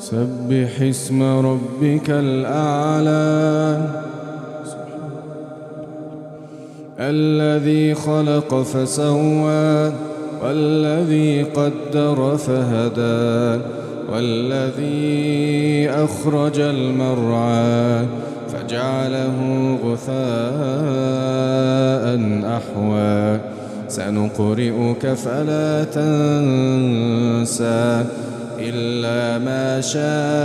سبح اسم ربك الأعلى الذي خلق فسوى والذي قدر فهدى والذي أخرج المرعى فجعله غثاء أحوى سنقرئك فلا تنسى إلا ما شاء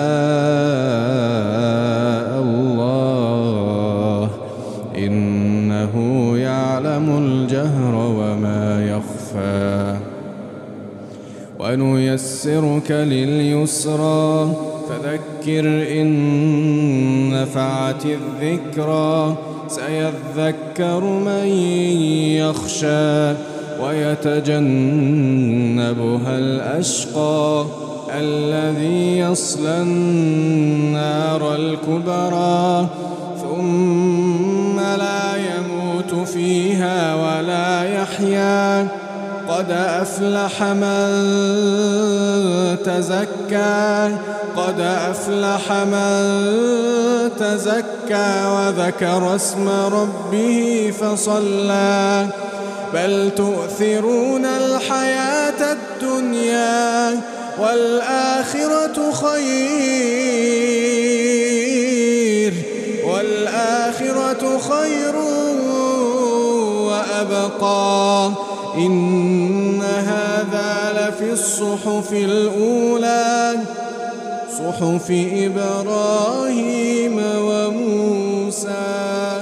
الله إنه يعلم الجهر وما يخفى ونيسرك لليسرى فذكر إن نفعت الذكرى سيذكر من يخشى ويتجنبها الأشقى الذي يصلى النار الكبرى ثم لا يموت فيها ولا يحيا قد أفلح من تزكى وذكر اسم ربه فصلى بل تؤثرون الحياة الدنيا والآخرة خير وأبقى إن هذا لفي الصحف الأولى صحف إبراهيم وموسى.